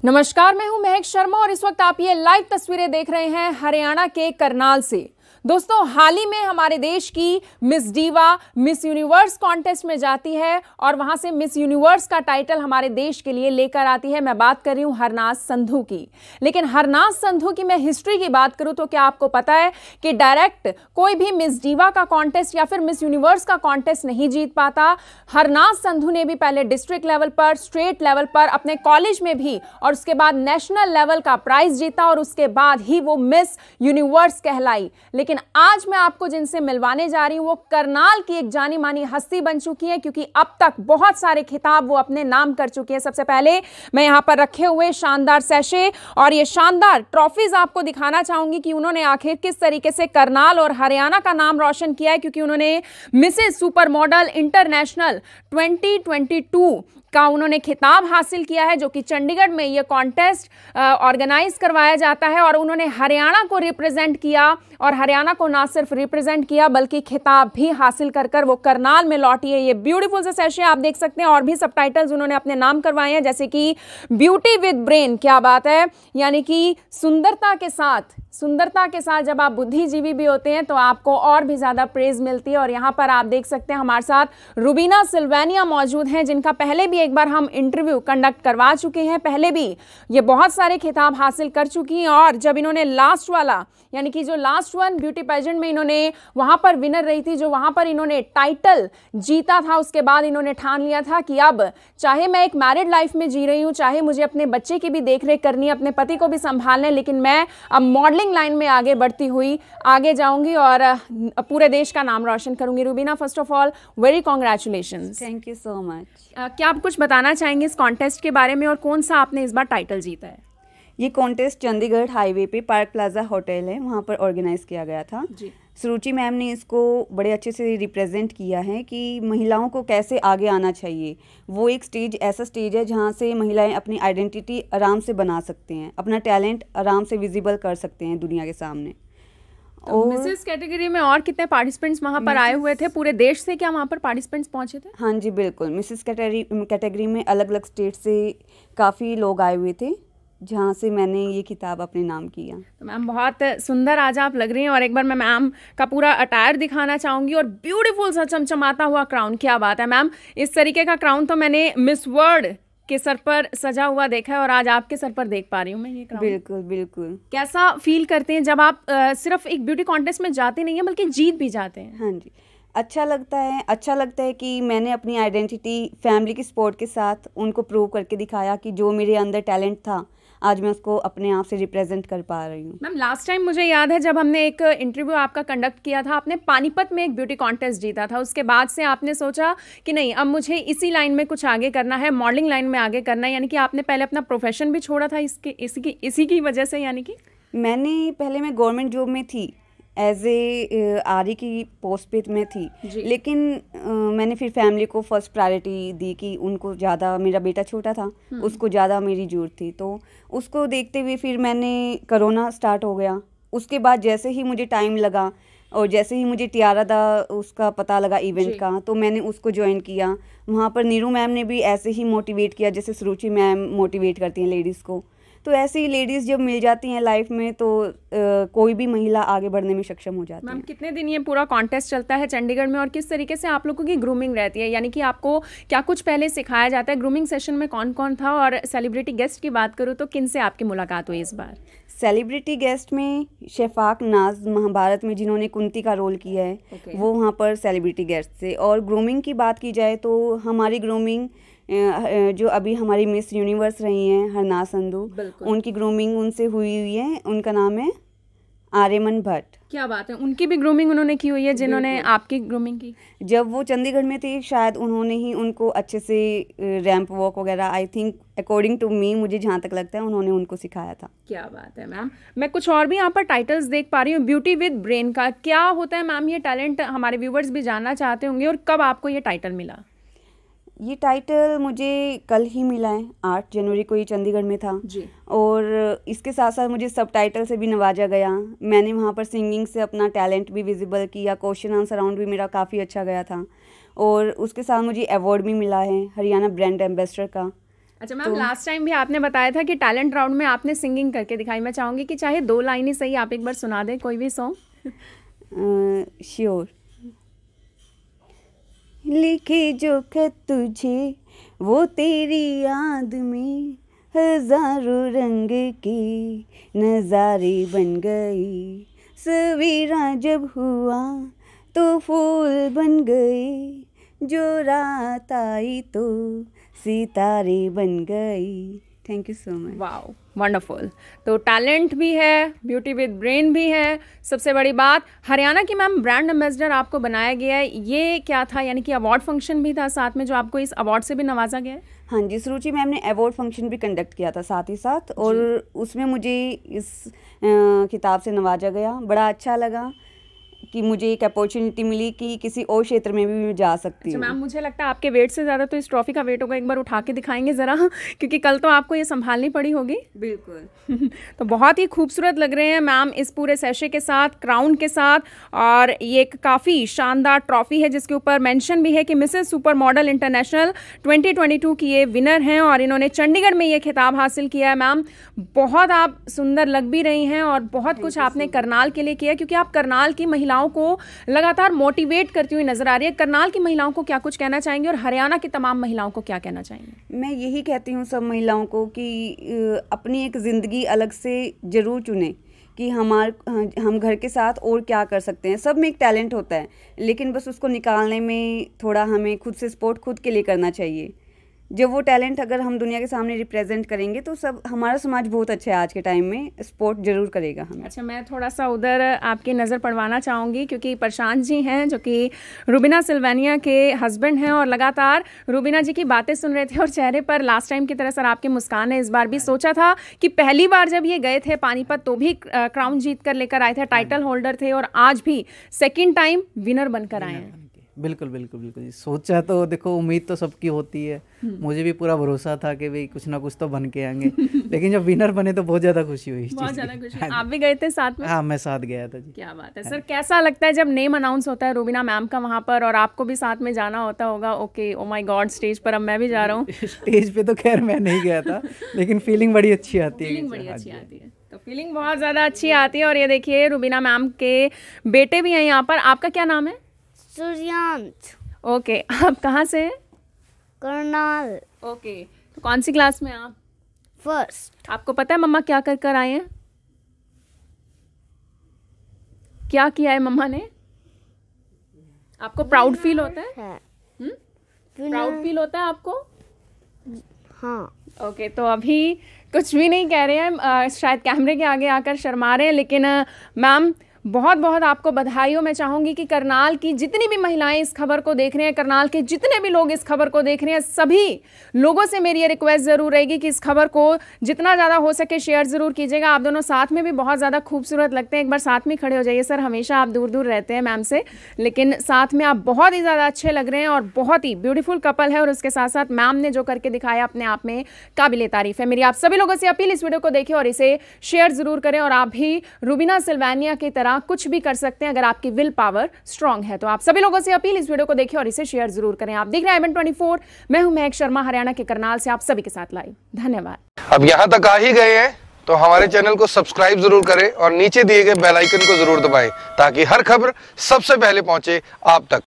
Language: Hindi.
नमस्कार, मैं हूं महक शर्मा और इस वक्त आप ये लाइव तस्वीरें देख रहे हैं हरियाणा के करनाल से। दोस्तों, हाल ही में हमारे देश की Miss Diva Miss Universe contest में जाती है और वहां से मिस यूनिवर्स का टाइटल हमारे देश के लिए लेकर आती है। मैं बात कर रही हूं हरनाज संधू की। लेकिन हरनाज संधू की मैं हिस्ट्री की बात करूं तो क्या आपको पता है कि डायरेक्ट कोई भी मिस डीवा का कॉन्टेस्ट या फिर मिस यूनिवर्स का कॉन्टेस्ट नहीं जीत पाता। हरनाज संधू ने भी पहले डिस्ट्रिक्ट लेवल पर, स्टेट लेवल पर, अपने कॉलेज में भी और उसके बाद नेशनल लेवल का प्राइज जीता और उसके बाद ही वो मिस यूनिवर्स कहलाई। लेकिन आज मैं आपको जिनसे मिलवाने जा रही हूं वो करनाल की एक जानी मानी हस्ती बन चुकी है, क्योंकि अब तक बहुत सारे खिताब वो अपने नाम कर चुकी है। सबसे पहले मैं यहां पर रखे हुए शानदार सैशे और ये शानदार ट्रॉफीज आपको दिखाना चाहूंगी कि उन्होंने आखिर किस तरीके से करनाल और हरियाणा का नाम रोशन किया है, क्योंकि उन्होंने मिसेस सुपर मॉडल इंटरनेशनल 2022 का उन्होंने खिताब हासिल किया है, जो कि चंडीगढ़ में ये कॉन्टेस्ट ऑर्गेनाइज करवाया जाता है। और उन्होंने हरियाणा को रिप्रेजेंट किया और हरियाणा को ना सिर्फ रिप्रेजेंट किया बल्कि खिताब भी हासिल कर वो करनाल में लौटी है। ये ब्यूटीफुल से सेशन आप देख सकते हैं और भी सबटाइटल्स उन्होंने अपने नाम करवाए हैं, जैसे कि ब्यूटी विद ब्रेन। क्या बात है, यानी कि सुंदरता के साथ जब आप बुद्धिजीवी भी होते हैं तो आपको और भी ज्यादा प्रेज मिलती है। और यहाँ पर आप देख सकते हैं हमारे साथ रुबीना सिल्वानिया मौजूद हैं, जिनका पहले भी एक बार हम इंटरव्यू कंडक्ट करवा चुके हैं। पहले भी ये बहुत सारे खिताब हासिल कर चुकी हैं और जब इन्होंने लास्ट वाला, यानी कि जो लास्ट वन ब्यूटी पेजेंट में इन्होंने वहां पर विनर रही थी, जो वहां पर इन्होंने टाइटल जीता था, उसके बाद इन्होंने ठान लिया था कि अब चाहे मैं एक मैरिड लाइफ में जी रही हूं, चाहे मुझे अपने बच्चे की भी देखरेख करनी है, अपने पति को भी संभालना है, लेकिन मैं अब मॉडलिंग लाइन में आगे बढ़ती हुई आगे जाऊंगी और पूरे देश का नाम रोशन करूंगी। Rubina, first of all very congratulations. Thank you so much. क्या आप कुछ बताना चाहेंगे इस कॉन्टेस्ट के बारे में और कौन सा आपने इस बार टाइटल जीता है? ये कॉन्टेस्ट चंडीगढ़ हाईवे पे पार्क प्लाजा होटल है, वहाँ पर ऑर्गेनाइज किया गया था जी। सुरुचि मैम ने इसको बड़े अच्छे से रिप्रेजेंट किया है कि महिलाओं को कैसे आगे आना चाहिए। वो एक स्टेज, ऐसा स्टेज है जहाँ से महिलाएं अपनी आइडेंटिटी आराम से बना सकते हैं, अपना टैलेंट आराम से विजिबल कर सकते हैं दुनिया के सामने। तो मिसेस कैटेगरी में और कितने पार्टिसिपेंट्स वहाँ पर आए हुए थे? पूरे देश से क्या वहाँ पर पार्टिसिपेंट्स पहुँचे थे? हाँ जी, बिल्कुल। मिसेस कैटेगरी में अलग अलग स्टेट से काफ़ी लोग आए हुए थे, जहाँ से मैंने ये किताब अपने नाम किया। तो मैम बहुत सुंदर आज आप लग रही हैं और एक बार मैं मैम का पूरा अटायर दिखाना चाहूँगी और ब्यूटीफुल सा चमचमाता हुआ क्राउन। क्या बात है मैम, इस तरीके का क्राउन तो मैंने मिस वर्ल्ड के सर पर सजा हुआ देखा है और आज आपके सर पर देख पा रही हूँ मैं ये क्राउन। बिल्कुल बिल्कुल। कैसा फील करते हैं जब आप सिर्फ एक ब्यूटी कॉन्टेस्ट में जाते नहीं हैं बल्कि जीत भी जाते हैं? हाँ जी, अच्छा लगता है कि मैंने अपनी आइडेंटिटी फैमिली की सपोर्ट के साथ उनको प्रूव करके दिखाया कि जो मेरे अंदर टैलेंट था आज मैं उसको अपने आप से रिप्रेजेंट कर पा रही हूँ। मैम, लास्ट टाइम मुझे याद है जब हमने एक इंटरव्यू आपका कंडक्ट किया था, आपने पानीपत में एक ब्यूटी कॉन्टेस्ट जीता था। उसके बाद से आपने सोचा कि नहीं, अब मुझे इसी लाइन में कुछ आगे करना है, मॉडलिंग लाइन में आगे करना है, यानी कि आपने पहले अपना प्रोफेशन भी छोड़ा था इसी की वजह से? यानी कि मैं गवर्नमेंट जॉब में थी, एज ए आरई की पोस्ट पे मैं थी, लेकिन मैंने फिर फैमिली को फर्स्ट प्रायोरिटी दी कि उनको ज़्यादा, मेरा बेटा छोटा था, उसको ज़्यादा मेरी ज़रूरत थी, तो उसको देखते हुए फिर मैंने, कोरोना स्टार्ट हो गया। उसके बाद जैसे ही मुझे टाइम लगा और जैसे ही मुझे टियारा दा उसका पता लगा इवेंट का, तो मैंने उसको ज्वाइन किया। वहाँ पर नीरू मैम ने भी ऐसे ही मोटिवेट किया जैसे सुरुचि मैम मोटिवेट करती हैं लेडीज़ को। तो ऐसे ही लेडीज़ जब मिल जाती हैं लाइफ में तो कोई भी महिला आगे बढ़ने में सक्षम हो जाती है। मैम, कितने दिन ये पूरा कॉन्टेस्ट चलता है चंडीगढ़ में और किस तरीके से आप लोगों की ग्रूमिंग रहती है? यानी कि आपको क्या कुछ पहले सिखाया जाता है? ग्रूमिंग सेशन में कौन कौन था? और सेलिब्रिटी गेस्ट की बात करूँ तो किन से आपकी मुलाकात हुई इस बार? सेलिब्रिटी गेस्ट में शेफाक नाज, महाभारत में जिन्होंने कुंती का रोल किया है, वो वहाँ पर सेलिब्रिटी गेस्ट थे। और ग्रूमिंग की बात की जाए तो हमारी ग्रूमिंग जो अभी हमारी मिस यूनिवर्स रही हैं हरनाज संधू, उनकी ग्रूमिंग उनसे हुई है। उनका नाम है आर्यमन भट्ट। क्या बात है, उनकी भी ग्रूमिंग उन्होंने की हुई है जिन्होंने आपकी ग्रूमिंग की? जब वो चंडीगढ़ में थे शायद उन्होंने ही उनको अच्छे से रैंप वॉक वगैरह, I think according to me, मुझे जहाँ तक लगता है उन्होंने उनको सिखाया था। क्या बात है मैम। मैं कुछ और भी यहाँ पर टाइटल्स देख पा रही हूँ। ब्यूटी विद ब्रेन का क्या होता है मैम? ये टैलेंट हमारे व्यूवर्स भी जानना चाहते होंगे। और कब आपको ये टाइटल मिला? ये टाइटल मुझे कल ही मिला है, 8 जनवरी को ये चंडीगढ़ में था जी। और इसके साथ साथ मुझे सब टाइटल से भी नवाजा गया। मैंने वहाँ पर सिंगिंग से अपना टैलेंट भी विजिबल किया, क्वेश्चन आंसर राउंड भी मेरा काफ़ी अच्छा गया था। और उसके साथ मुझे अवार्ड भी मिला है हरियाणा ब्रांड एम्बेसडर का। अच्छा मैम, लास्ट टाइम भी आपने बताया था कि टैलेंट राउंड में आपने सिंगिंग करके दिखाई। मैं चाहूंगी कि चाहे 2 लाइन ही सही, आप एक बार सुना दें कोई भी सॉन्ग। श्योर। लिखे जो खत तुझे वो तेरी याद में हजारों रंग के नजारे बन गए, सवेरा जब हुआ तो फूल बन गए, जो रात आई तो सितारे बन गई। Thank you so much. Wow, wonderful. तो टैलेंट भी है, ब्यूटी विद ब्रेन भी है, सबसे बड़ी बात हरियाणा की मैम ब्रांड एम्बेसडर आपको बनाया गया है। ये क्या था, यानी कि अवार्ड फंक्शन भी था साथ में जो आपको इस अवार्ड से भी नवाजा गया है? हाँ जी, सुरुचि मैम ने अवार्ड फंक्शन भी कंडक्ट किया था साथ ही साथ, और उसमें मुझे इस खिताब से नवाजा गया। बड़ा अच्छा लगा कि मुझे एक अपॉर्चुनिटी मिली कि किसी और क्षेत्र में भी मैं जा सकती हूँ। मैम मुझे लगता है आपके वेट से ज़्यादा तो इस ट्रॉफी का वेट होगा, एक बार उठा के दिखाएंगे ज़रा, क्योंकि कल तो आपको ये संभालनी पड़ी होगी। बिल्कुल। तो बहुत ही खूबसूरत लग रहे हैं मैम इस पूरे सेशे के साथ, क्राउन के साथ, और ये एक काफ़ी शानदार ट्रॉफी है जिसके ऊपर मेंशन भी है कि मिसेस सुपर मॉडल इंटरनेशनल 2022 की ये विनर हैं और इन्होंने चंडीगढ़ में ये खिताब हासिल किया है। मैम बहुत आप सुंदर लग भी रही हैं और बहुत कुछ आपने करनाल के लिए किया, क्योंकि आप करनाल की महिलाओं को लगातार मोटिवेट करती हुई नजर आ रही है। करनाल की महिलाओं को क्या कुछ कहना चाहेंगे और हरियाणा की तमाम महिलाओं को क्या कहना चाहेंगे? मैं यही कहती हूँ सब महिलाओं को कि अपनी एक ज़िंदगी अलग से ज़रूर चुनें कि हम घर के साथ और क्या कर सकते हैं। सब में एक टैलेंट होता है, लेकिन बस उसको निकालने में थोड़ा हमें खुद से सपोर्ट खुद के लिए करना चाहिए। जब वो टैलेंट अगर हम दुनिया के सामने रिप्रेजेंट करेंगे तो सब हमारा समाज बहुत अच्छा है आज के टाइम में, सपोर्ट जरूर करेगा हमें। अच्छा, मैं थोड़ा सा उधर आपकी नज़र पड़वाना चाहूँगी, क्योंकि प्रशांत जी हैं जो कि रुबिना सिल्वानिया के हस्बैंड हैं और लगातार रुबिना जी की बातें सुन रहे थे और चेहरे पर लास्ट टाइम की तरह सर आपकी मुस्कान है। इस बार भी सोचा था कि पहली बार जब ये गए थे पानीपत तो भी क्राउन जीत कर लेकर आए थे, टाइटल होल्डर थे, और आज भी सेकेंड टाइम विनर बनकर आए हैं। बिल्कुल बिल्कुल बिल्कुल। सोचा तो देखो, उम्मीद तो सबकी होती है, मुझे भी पूरा भरोसा था कि भाई कुछ ना कुछ तो बन के आएंगे, लेकिन जब विनर बने तो बहुत ज़्यादा खुशी हुई। बहुत ज़्यादा खुशी। आप भी गए थे साथ में? हाँ, मैं साथ गया था जी। क्या बात है सर, कैसा लगता है जब नेम अनाउंस होता है रुबिना मैम का वहाँ पर और आपको भी साथ में जाना होता होगा? Okay, oh my God, stage पर अब मैं भी जा रहा हूँ। स्टेज पे तो खैर मैं नहीं गया था, लेकिन फीलिंग बड़ी अच्छी आती है। फीलिंग बड़ी अच्छी आती है, तो फीलिंग बहुत ज़्यादा अच्छी आती है। और ये देखिए रुबिना मैम के बेटे भी हैं यहाँ पर। आपका क्या नाम है? सूर्यांश। ओके, आप कहाँ से हैं? करनाल। ओके, तो कौन सी क्लास में आप? फर्स्ट। आपको पता है मम्मा क्या कर कर आए हैं? क्या किया है मम्मा ने? आपको प्राउड फील होता है? प्राउड फील होता है आपको? हाँ। ओके, तो अभी कुछ भी नहीं कह रहे हैं, शायद कैमरे के आगे आकर शर्मा रहे हैं, लेकिन मैम बहुत बहुत आपको बधाई हो। मैं चाहूँगी कि करनाल की जितनी भी महिलाएं इस खबर को देख रहे हैं, करनाल के जितने भी लोग इस खबर को देख रहे हैं, सभी लोगों से मेरी ये रिक्वेस्ट ज़रूर रहेगी कि इस खबर को जितना ज़्यादा हो सके शेयर ज़रूर कीजिएगा। आप दोनों साथ में भी बहुत ज़्यादा खूबसूरत लगते हैं, एक बार साथ में खड़े हो जाइए सर। हमेशा आप दूर दूर रहते हैं मैम से, लेकिन साथ में आप बहुत ही ज़्यादा अच्छे लग रहे हैं और बहुत ही ब्यूटीफुल कपल है, और उसके साथ साथ मैम ने जो करके दिखाया अपने आप में काबिले तारीफ है। मेरी आप सभी लोगों से अपील, इस वीडियो को देखें और इसे शेयर ज़रूर करें, और आप भी रुबिना सिल्वानिया की तरह कुछ भी कर सकते हैं अगर आपकी विल पावर स्ट्रांग है। तो आप सभी लोगों से अपील, इस वीडियो को देखें और इसे शेयर जरूर करें। आप देख रहे हैं IBN 24, मैं हूं महक शर्मा, हरियाणा के करनाल से आप सभी के साथ लाइव। धन्यवाद। अब यहाँ तक आ ही गए हैं तो हमारे चैनल को सब्सक्राइब जरूर करें और नीचे दिए गए बेल आइकन को जरूर दबाएं ताकि हर खबर सबसे पहले पहुंचे आप तक।